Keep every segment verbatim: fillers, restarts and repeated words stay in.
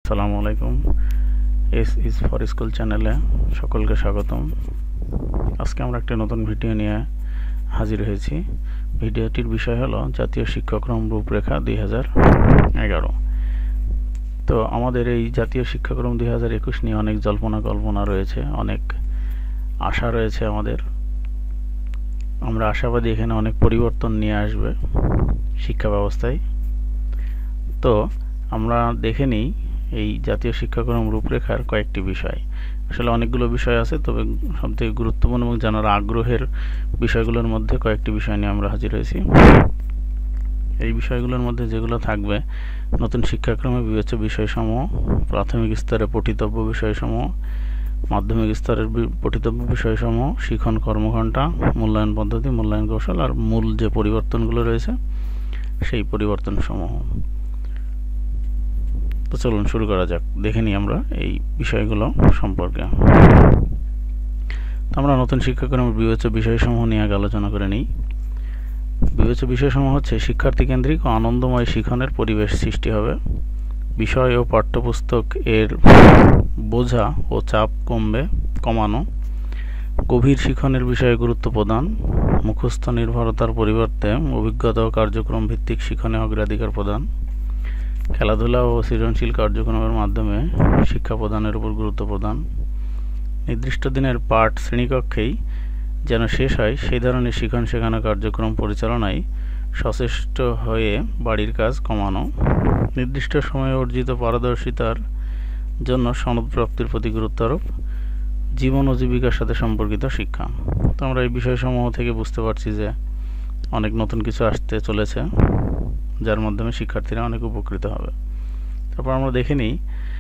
আসসালামু আলাইকুম। S is for school চ্যানেলে সকলকে স্বাগতম। আজকে আমরা একটা নতুন ভিডিও নিয়ে হাজির হয়েছি। ভিডিওটির বিষয় হলো জাতীয় শিক্ষাক্রম রূপরেখা দুই হাজার এগারো। তো আমাদের এই জাতীয় শিক্ষাক্রম দুই হাজার একুশ নিয়ে অনেক জল্পনা কল্পনা রয়েছে, অনেক আশা রয়েছে আমাদের। আমরা আশাবাদী এখানে অনেক পরিবর্তন নিয়ে আসবে শিক্ষা ব্যবস্থায়। তো আমরা দেখে নিই এই জাতীয় শিক্ষাক্রম রূপরেখার কয়েকটি বিষয়। আসলে অনেকগুলো বিষয় আছে, তবে সবথেকে গুরুত্বপূর্ণ এবং জানার আগ্রহের বিষয়গুলোর মধ্যে কয়েকটি বিষয় নিয়ে আমরা হাজির হয়েছি। এই বিষয়গুলোর মধ্যে যেগুলো থাকবে: নতুন শিক্ষাক্রমে বিবেচ্য বিষয়সমূহ, প্রাথমিক স্তরে পঠিতব্য বিষয়সমূহ, মাধ্যমিক স্তরের পঠিতব্য বিষয়সমূহ, শিখন কর্মঘণ্টা, মূল্যায়ন পদ্ধতি, মূল্যায়ন কৌশল, আর মূল যে পরিবর্তনগুলো রয়েছে সেই পরিবর্তনসমূহ। তো চলুন শুরু করা যাক, দেখে নিই আমরা এই বিষয়গুলো সম্পর্কে। আমরা নতুন শিক্ষাক্রমের বিবেচ্য বিষয়সমূহ নিয়ে আগে আলোচনা করে নিই। বিবেচ্য বিষয়সমূহ হচ্ছে শিক্ষার্থী কেন্দ্রিক ও আনন্দময় শিখনের পরিবেশ সৃষ্টি হবে, বিষয় ও পাঠ্যপুস্তক এর বোঝা ও চাপ কমবে কমানো, গভীর শিখনের বিষয়ে গুরুত্ব প্রদান, মুখস্থ নির্ভরতার পরিবর্তে অভিজ্ঞতা ও কার্যক্রম ভিত্তিক শিখনে অগ্রাধিকার প্রদান, খেলাধুলা ও সৃজনশীল কার্যক্রমের মাধ্যমে শিক্ষা প্রদানের উপর গুরুত্ব প্রদান, নির্দিষ্ট দিনের পাঠ শ্রেণীকক্ষেই যেন শেষ হয় সেই ধরনের শিখন শেখানো কার্যক্রম পরিচালনায় সচেষ্ট হয়ে বাড়ির কাজ কমানো, নির্দিষ্ট সময়ে অর্জিত পারদর্শিতার জন্য সনদ প্রাপ্তির প্রতি গুরুত্ব আরোপ, জীবন ও জীবিকার সাথে সম্পর্কিত শিক্ষা। তো আমরা এই বিষয়সমূহ থেকে বুঝতে পারছি যে অনেক নতুন কিছু আসতে চলেছে, যার মাধ্যমে শিক্ষার্থীরা অনেক উপকৃত হবে। তারপর আমরা দেখে নিই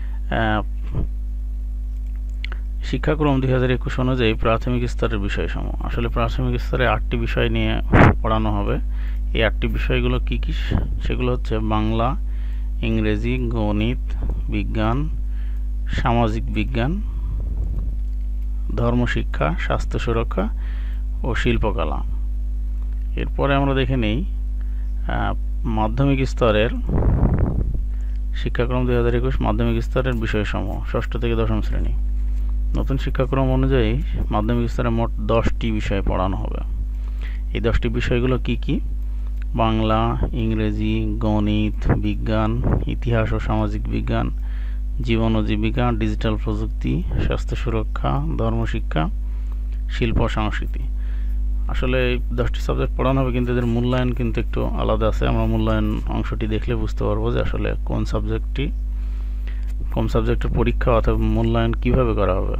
শিক্ষাক্রম দুই হাজার একুশ অনুযায়ী প্রাথমিক স্তরের বিষয়সমূহ। আসলে প্রাথমিক স্তরে আটটি বিষয় নিয়ে পড়ানো হবে। এই আটটি বিষয়গুলো কি কি? সেগুলো হচ্ছে বাংলা, ইংরেজি, গণিত, বিজ্ঞান, সামাজিক বিজ্ঞান, ধর্মশিক্ষা, স্বাস্থ্য সুরক্ষা ও শিল্পকলা। এরপরে আমরা দেখে নিই মাধ্যমিক স্তরের শিক্ষাক্রম দুই হাজার একুশ মাধ্যমিক স্তরের বিষয়সমূহ, ষষ্ঠ থেকে দশম শ্রেণী। নতুন শিক্ষাক্রম অনুযায়ী মাধ্যমিক স্তরে মোট দশটি বিষয় পড়ানো হবে। এই দশটি বিষয়গুলো কি কি? বাংলা, ইংরেজি, গণিত, বিজ্ঞান, ইতিহাস ও সামাজিক বিজ্ঞান, জীবন ও জীবিকা, ডিজিটাল প্রযুক্তি, স্বাস্থ্য সুরক্ষা, ধর্মশিক্ষা, শিল্প সংস্কৃতি। আসলে এই দশটি সাবজেক্ট পড়ানো হবে, কিন্তু এদের মূল্যায়ন কিন্তু একটু আলাদা আছে। আমরা মূল্যায়ন অংশটি দেখলে বুঝতে পারবো যে আসলে কোন সাবজেক্টটি কোন সাবজেক্টের পরীক্ষা অথবা মূল্যায়ন কিভাবে করা হবে।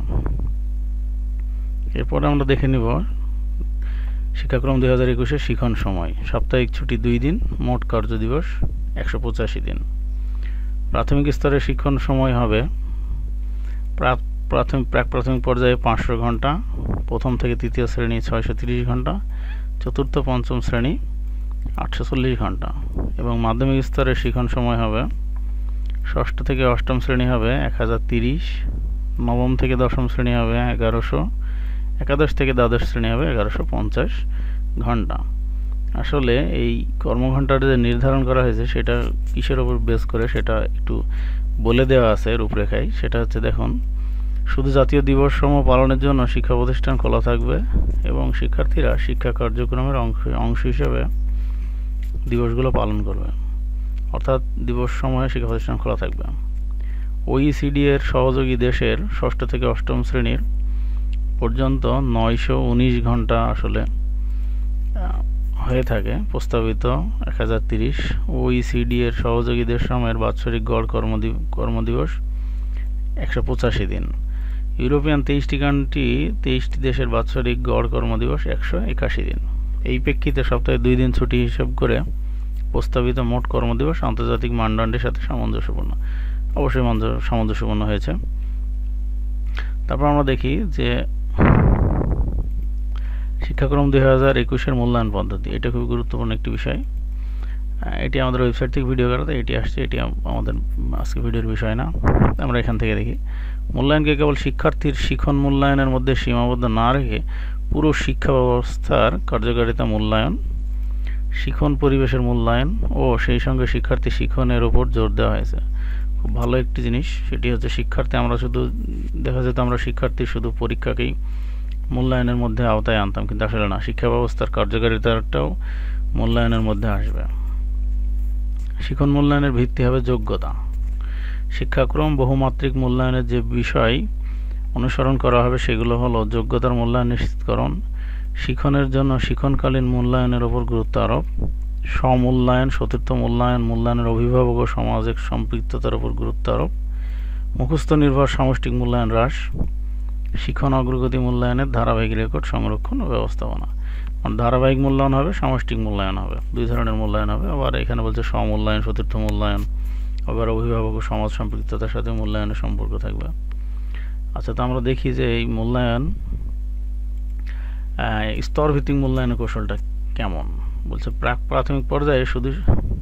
এরপরে আমরা দেখে নিব শিক্ষাক্রম দুই হাজার একুশের শিখন সময়। সাপ্তাহিক ছুটি দুই দিন, মোট কার্য দিবস একশো পঁচাশি দিন। প্রাথমিক স্তরে শিক্ষণ সময় হবে প্রাথমিক প্রাক প্রাথমিক পর্যায়ে পাঁচশো ঘন্টা, প্রথম থেকে তৃতীয় শ্রেণী ছয়শো তিরিশ ঘন্টা, চতুর্থ পঞ্চম শ্রেণী আটশো চল্লিশ ঘন্টা, এবং মাধ্যমিক স্তরের শিখন সময় হবে ষষ্ঠ থেকে অষ্টম শ্রেণী হবে এক হাজার তিরিশ, নবম থেকে দশম শ্রেণী হবে এগারোশো, একাদশ থেকে দ্বাদশ শ্রেণী হবে এগারোশো পঞ্চাশ ঘন্টা। আসলে এই কর্মঘণ্টাটা যে নির্ধারণ করা হয়েছে সেটা কিসের ওপর বেস করে সেটা একটু বলে দেওয়া আছে রূপরেখায়। সেটা হচ্ছে, দেখুন, শুধু জাতীয় দিবস সমূহ পালনের জন্য শিক্ষা প্রতিষ্ঠান খোলা থাকবে এবং শিক্ষার্থীরা শিক্ষা কার্যক্রমের অংশ অংশ হিসেবে দিবসগুলো পালন করবে, অর্থাৎ দিবস সময়ে শিক্ষা প্রতিষ্ঠান খোলা থাকবে। ওইসিডি এর সহযোগী দেশের ষষ্ঠ থেকে অষ্টম শ্রেণীর পর্যন্ত নয়শো উনিশ ঘন্টা আসলে হয়ে থাকে প্রস্তাবিত এক হাজার তিরিশ। ওইসিডি এর সহযোগী দেশ সময়ের বাৎসরিক গড় কর্মদিব কর্মদিবস একশো পঁচাশি দিন। ইউরোপিয়ান তেইশটি কান্ট্রি তেইশটি দেশের বাৎসরিক গড় কর্মদিবস একশো একাশি দিন। এই প্রেক্ষিতে সপ্তাহে দুই দিন ছুটি হিসাব করে প্রস্তাবিত মোট কর্মদিবস আন্তর্জাতিক মানদণ্ডের সাথে সামঞ্জস্যপূর্ণ। অবশ্যই সামঞ্জস্যপূর্ণ হয়েছে। তারপর আমরা দেখি যে শিক্ষাক্রম দুই হাজার একুশের মূল্যায়ন পদ্ধতি। এটা খুবই গুরুত্বপূর্ণ একটি বিষয়। এটি আমাদের ওয়েবসাইট থেকে ভিডিও করাতে এটি আসছে, এটি আমাদের আজকে ভিডিওর বিষয় না। আমরা এখান থেকে দেখি মূল্যায়নকে কেবল শিক্ষার্থীর শিখন মূল্যায়নের মধ্যে সীমাবদ্ধ না রেখে পুরো শিক্ষা ব্যবস্থার কার্যকারিতা মূল্যায়ন, শিখন পরিবেশের মূল্যায়ন ও সেই সঙ্গে শিক্ষার্থী শিখনের উপর জোর দেওয়া হয়েছে। খুব ভালো একটি জিনিস, সেটি হচ্ছে শিক্ষার্থী আমরা শুধু দেখা যেত আমরা শিক্ষার্থী শুধু পরীক্ষাকেই মূল্যায়নের মধ্যে আওতায় আনতাম, কিন্তু আসলে না, শিক্ষা ব্যবস্থার কার্যকারিতাটাও মূল্যায়নের মধ্যে আসবে। শিখন মূল্যায়নের ভিত্তি হবে যোগ্যতা। শিক্ষাক্রম বহুমাত্রিক মূল্যায়নের যে বিষয় অনুসরণ করা হবে সেগুলো হলো যোগ্যতার মূল্যায়ন নিশ্চিতকরণ, শিখনের জন্য শিখনকালীন মূল্যায়নের উপর গুরুত্ব আরোপ, স্বমূল্যায়ন, সতীর্থ মূল্যায়ন, মূল্যায়নের অভিভাবক ও সামাজিক সম্পৃক্ততার উপর গুরুত্ব আরোপ, মুখস্থ নির্ভর সামষ্টিক মূল্যায়ন হ্রাস, শিখন অগ্রগতি মূল্যায়নের ধারাবাহিক রেকর্ড সংরক্ষণ ও ব্যবস্থাপনা। ধারাবাহিক মূল্যায়ন হবে, সামষ্টিক মূল্যায়ন হবে, দুই ধরনের মূল্যায়ন হবে। আবার এখানে বলছে স্বমূল্যায়ন, সতীর্থ মূল্যায়ন, আবার অভিভাবক ও সমাজ সম্পৃক্ততার সাথে মূল্যায়নের সম্পর্ক থাকবে। আচ্ছা, তো আমরা দেখি যে এই মূল্যায়ন স্তরভিত্তিক মূল্যায়নের কৌশলটা কেমন। বলছে প্রাক প্রাথমিক পর্যায়ে শুধু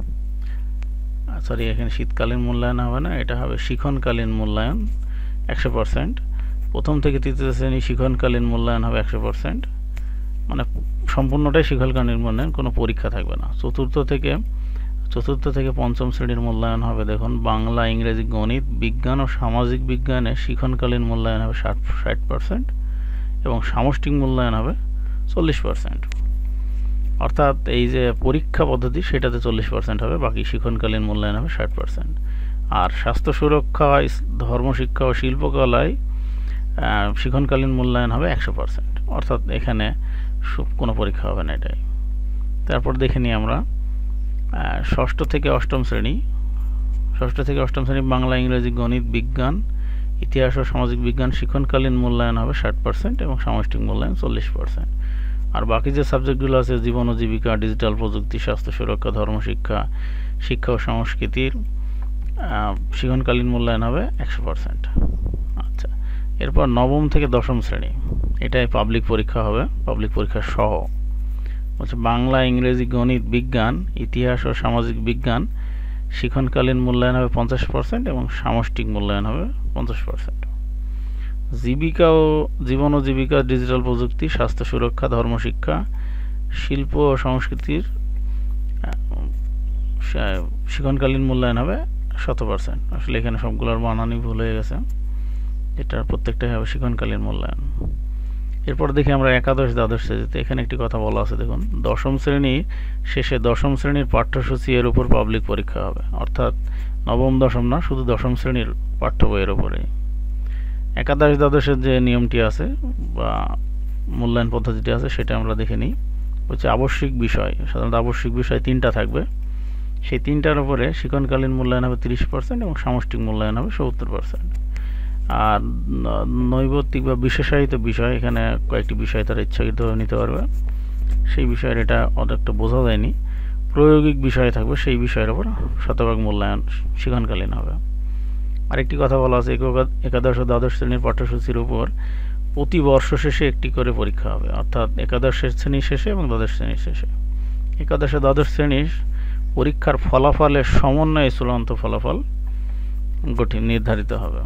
সরি এখানে শীতকালীন মূল্যায়ন হবে না, এটা হবে শিখনকালীন মূল্যায়ন একশো পার্সেন্ট। প্রথম থেকে তৃতীয় শ্রেণী শিখনকালীন মূল্যায়ন হবে একশো পার্সেন্ট, মানে সম্পূর্ণটাই শিখনকালীন মূল্যায়ন, কোনো পরীক্ষা থাকবে না। চতুর্থ থেকে চতুর্থ থেকে পঞ্চম শ্রেণীর মূল্যায়ন হবে, দেখুন বাংলা, ইংরেজি, গণিত, বিজ্ঞান ও সামাজিক বিজ্ঞানে শিখনকালীন মূল্যায়ন হবে ষাট ষাট পার্সেন্ট এবং সামষ্টিক মূল্যায়ন হবে চল্লিশ পার্সেন্ট। অর্থাৎ এই যে পরীক্ষা পদ্ধতি সেটাতে চল্লিশ পার্সেন্ট হবে, বাকি শিখনকালীন মূল্যায়ন হবে ষাট পার্সেন্ট। আর স্বাস্থ্য সুরক্ষা, ধর্মশিক্ষা ও শিল্পকলায় শিখনকালীন মূল্যায়ন হবে একশো পার্সেন্ট, অর্থাৎ এখানে কোনো পরীক্ষা হবে না এটাই। তারপর দেখে নিই আমরা ষষ্ঠ থেকে অষ্টম শ্রেণী ষষ্ঠ থেকে অষ্টম শ্রেণী বাংলা, ইংরেজি, গণিত, বিজ্ঞান, ইতিহাস ও সামাজিক বিজ্ঞান শিখনকালীন মূল্যায়ন হবে ষাট পার্সেন্ট এবং সামষ্টিক মূল্যায়ন চল্লিশ পার্সেন্ট। আর বাকি যে সাবজেক্টগুলো আছে জীবন ও জীবিকা, ডিজিটাল প্রযুক্তি, স্বাস্থ্য সুরক্ষা, ধর্মশিক্ষা, শিক্ষা ও সংস্কৃতির শিখনকালীন মূল্যায়ন হবে একশো পার্সেন্ট। আচ্ছা, এরপর নবম থেকে দশম শ্রেণী, এটাই পাবলিক পরীক্ষা হবে, পাবলিক পরীক্ষা সহ। হচ্ছে বাংলা, ইংরেজি, গণিত, বিজ্ঞান, ইতিহাস ও সামাজিক বিজ্ঞান শিখনকালীন মূল্যায়ন হবে পঞ্চাশ পার্সেন্ট এবং সামষ্টিক মূল্যায়ন হবে পঞ্চাশ পার্সেন্ট। জীবিকা ও জীবন ও জীবিকা, ডিজিটাল প্রযুক্তি, স্বাস্থ্য সুরক্ষা, ধর্মশিক্ষা, শিল্প ও সংস্কৃতির শিখনকালীন মূল্যায়ন হবে শত পার্সেন্ট। আসলে এখানে সবগুলোর বানানই ভুল হয়ে গেছে, এটার প্রত্যেকটাই হবে শিখনকালীন মূল্যায়ন। এরপর দেখি আমরা একাদশ দ্বাদশ শ্রেণীতে, এখানে একটি কথা বলা আছে দেখুন, দশম শ্রেণী শেষে দশম শ্রেণীর পাঠ্যসূচি এর উপর পাবলিক পরীক্ষা হবে, অর্থাৎ নবম দশম না, শুধু দশম শ্রেণীর পাঠ্য বইয়ের উপরে। একাদশ দ্বাদশের যে নিয়মটি আছে বা মূল্যায়ন পদ্ধতিটি আছে সেটা আমরা দেখে নিই। হচ্ছে আবশ্যিক বিষয়, সাধারণত আবশ্যিক বিষয় তিনটা থাকবে, সেই তিনটার উপরে শিখনকালীন মূল্যায়ন হবে তিরিশ পার্সেন্ট এবং সামষ্টিক মূল্যায়ন হবে সত্তর পার্সেন্ট। আর নৈবত্তিক বা বিশেষায়িত বিষয়, এখানে কয়েকটি বিষয় তারা ইচ্ছাকৃতভাবে নিতে পারবে, সেই বিষয়ের এটা অনেকটা বোঝা যায়নি। প্রায়োগিক বিষয় থাকবে, সেই বিষয়ের উপর শতভাগ মূল্যায়ন শিখনকালীন হবে। আরেকটি কথা বলা আছে, একাদশ ও দ্বাদশ শ্রেণীর পাঠ্যসূচির উপর প্রতি বর্ষ শেষে একটি করে পরীক্ষা হবে, অর্থাৎ একাদশ শ্রেণী শেষে এবং দ্বাদশ শ্রেণীর শেষে। একাদশ ও দ্বাদশ শ্রেণীর পরীক্ষার ফলাফলের সমন্বয়ে চূড়ান্ত ফলাফল গঠিত নির্ধারিত হবে।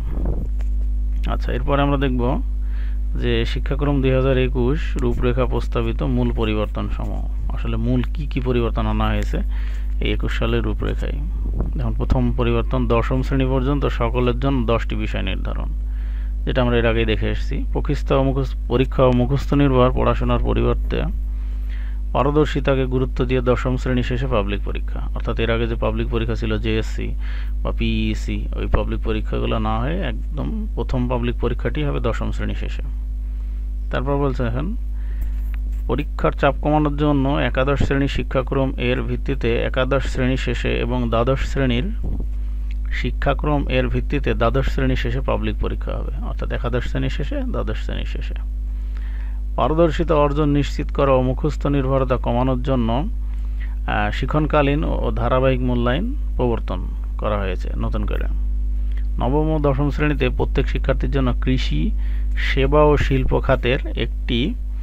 আচ্ছা, এরপরে আমরা দেখব যে শিক্ষাক্রম দুই হাজার একুশ রূপরেখা প্রস্তাবিত মূল পরিবর্তন সমূহ। আসলে মূল কি কি পরিবর্তন আনা হয়েছে এই একুশ সালের রূপরেখায়। যেমন প্রথম পরিবর্তন, দশম শ্রেণী পর্যন্ত সকলের জন্য দশটি বিষয় নির্ধারণ, যেটা আমরা এর আগেই দেখে এসেছি। প্রকৃষ্ট ও মুখস্থ পরীক্ষা ও মুখস্থ নির্ভর পড়াশোনার পরিবর্তে পারদর্শিতাকে গুরুত্ব দিয়ে দশম শ্রেণী শেষে পাবলিক পরীক্ষা, অর্থাৎ এর আগে যে পাবলিক পরীক্ষা ছিল জেএসসি বা পিইসি, ওই পাবলিক পরীক্ষাগুলো না হয়ে একদম প্রথম পাবলিক পরীক্ষাটি হবে দশম শ্রেণী শেষে। তারপর বলছে এখন পরীক্ষার চাপ কমানোর জন্য একাদশ শ্রেণী শিক্ষাক্রম এর ভিত্তিতে একাদশ শ্রেণী শেষে এবং দ্বাদশ শ্রেণীর শিক্ষাক্রম এর ভিত্তিতে দ্বাদশ শ্রেণী শেষে পাবলিক পরীক্ষা হবে, অর্থাৎ একাদশ শ্রেণী শেষে দ্বাদশ শ্রেণী শেষে। পারদর্শিতা অর্জন নিশ্চিত করা ও মুখস্থ নির্ভরতা কমানোর জন্য শিখনকালীন ও ধারাবাহিক মূল্যায়ন প্রবর্তন করা হয়েছে নতুন করে। নবম ও দশম শ্রেণীতে প্রত্যেক শিক্ষার্থীর জন্য কৃষি, সেবা ও শিল্প খাতের একটি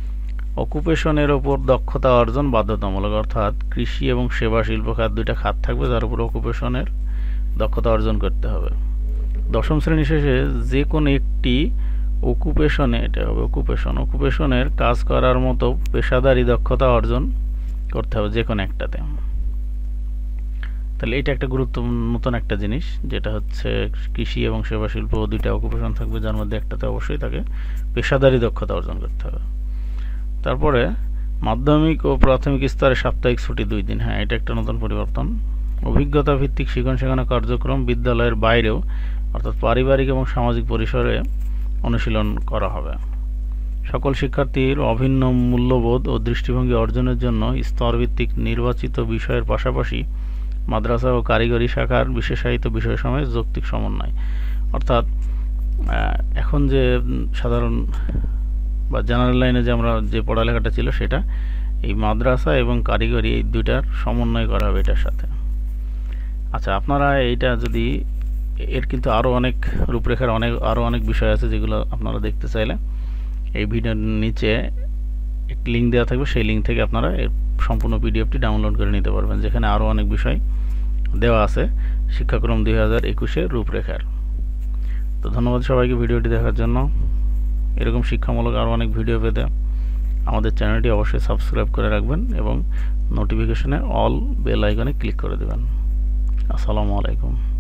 অকুপেশনের ওপর দক্ষতা অর্জন বাধ্যতামূলক, অর্থাৎ কৃষি এবং সেবা শিল্প খাত দুইটা খাত থাকবে, যার উপর অকুপেশনের দক্ষতা অর্জন করতে হবে। দশম শ্রেণী শেষে যে কোনো একটি অকুপেশনে, এটা হবে অকুপেশন, অকুপেশনের কাজ করার মতো পেশাদারি দক্ষতা অর্জন করতে হবে যে কোনো একটাতে। তাহলে এটা একটা গুরুত্বপূর্ণ নতুন একটা জিনিস, যেটা হচ্ছে কৃষি এবং সেবা শিল্প দুইটা অকুপেশন থাকবে, যার মধ্যে একটাতে অবশ্যই তাকে পেশাদারি দক্ষতা অর্জন করতে হবে। তারপরে মাধ্যমিক ও প্রাথমিক স্তরে সাপ্তাহিক ছুটি দুই দিন। হ্যাঁ, এটা একটা নতুন পরিবর্তন। অভিজ্ঞতা ভিত্তিক শিক্ষণ শেখানো কার্যক্রম বিদ্যালয়ের বাইরেও অর্থাৎ পারিবারিক এবং সামাজিক পরিসরে অনুশীলন করা হবে। সকল শিক্ষার্থীর অভিন্ন মূল্যবোধ ও দৃষ্টিভঙ্গি অর্জনের জন্য স্তরভিত্তিক নির্বাচিত বিষয়ের পাশাপাশি মাদ্রাসা ও কারিগরি শাখার বিশেষায়িত বিষয়সমূহের যৌক্তিক সমন্বয়। অর্থাৎ এখন যে সাধারণ বা জেনারেল লাইনে যে আমরা যে পড়ালেখাটা ছিল সেটা এই মাদ্রাসা এবং কারিগরি এই দুইটার সমন্বয় করা হবে এটার সাথে। আচ্ছা, আপনারা এইটা যদি এর কিন্তু আরও অনেক রূপরেখার অনেক আরও অনেক বিষয় আছে যেগুলো আপনারা দেখতে চাইলে এই ভিডিওর নিচে একটি লিঙ্ক দেওয়া থাকবে, সেই লিঙ্ক থেকে আপনারা এর সম্পূর্ণ পিডিএফটি ডাউনলোড করে নিতে পারবেন, যেখানে আরও অনেক বিষয় দেওয়া আছে শিক্ষাক্রম দুই হাজার একুশের রূপরেখার। তো ধন্যবাদ সবাইকে ভিডিওটি দেখার জন্য। এরকম শিক্ষামূলক আরও অনেক ভিডিও পেতে আমাদের চ্যানেলটি অবশ্যই সাবস্ক্রাইব করে রাখবেন এবং নোটিফিকেশনে অল বেল আইকনে ক্লিক করে দেবেন। আসসালামু আলাইকুম।